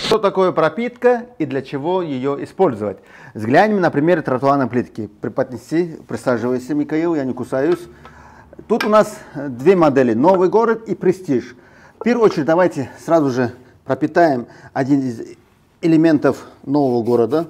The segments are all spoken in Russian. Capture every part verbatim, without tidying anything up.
Что такое пропитка и для чего ее использовать? Взглянем на пример тротуарной плитки. Преподнеси, присаживайся, Михаил, я не кусаюсь. Тут у нас две модели, новый город и престиж. В первую очередь давайте сразу же пропитаем один из элементов нового города.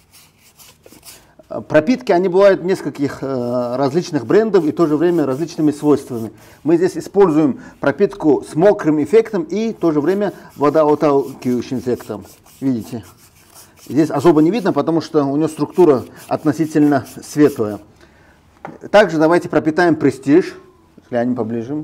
Пропитки, они бывают нескольких э, различных брендов и в то же время различными свойствами. Мы здесь используем пропитку с мокрым эффектом и в то же время водоотталкивающим эффектом. Видите? Здесь особо не видно, потому что у нее структура относительно светлая. Также давайте пропитаем престиж. Глянем поближе.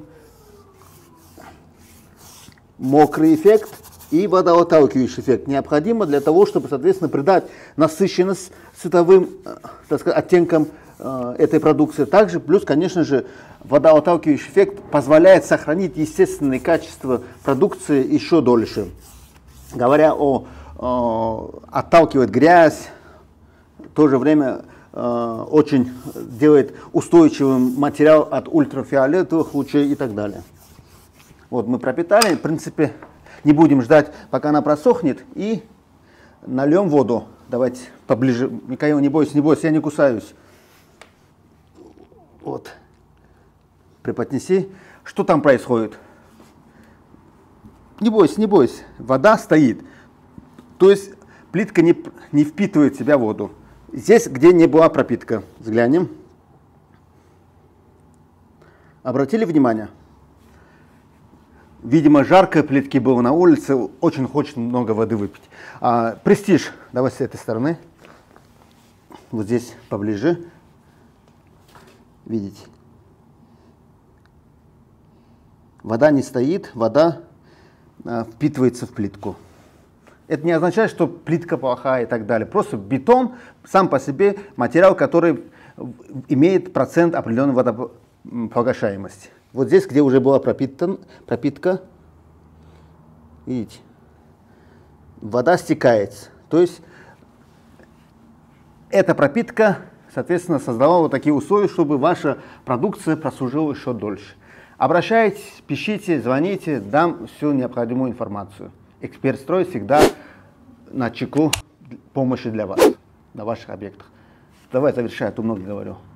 Мокрый эффект и водоотталкивающий эффект необходимо для того, чтобы, соответственно, придать насыщенность цветовым, так сказать, оттенкам э, этой продукции. Также, плюс, конечно же, водоотталкивающий эффект позволяет сохранить естественные качества продукции еще дольше. Говоря о, о отталкивает грязь, в то же время э, очень делает устойчивым материал от ультрафиолетовых лучей и так далее. Вот мы пропитали, в принципе. Не будем ждать, пока она просохнет, и нальем воду. Давайте поближе. Михаил, не бойся, не бойся, я не кусаюсь. Вот. Преподнеси. Что там происходит? Не бойся, не бойся. Вода стоит. То есть плитка не, не впитывает в себя воду. Здесь, где не была пропитка. Взглянем. Обратили внимание? Видимо, жарко, плитки было на улице, очень хочет много воды выпить. А, престиж, давай с этой стороны. Вот здесь поближе. Видите? Вода не стоит, вода а, впитывается в плитку. Это не означает, что плитка плохая и так далее. Просто бетон сам по себе материал, который имеет процент определенной водопогашаемости. Вот здесь, где уже была пропитан, пропитка, видите, вода стекается. То есть эта пропитка, соответственно, создавала вот такие условия, чтобы ваша продукция прослужила еще дольше. Обращайтесь, пишите, звоните, дам всю необходимую информацию. Эксперт строй всегда на чеку помощи для вас, на ваших объектах. Давай завершай, а то много говорю.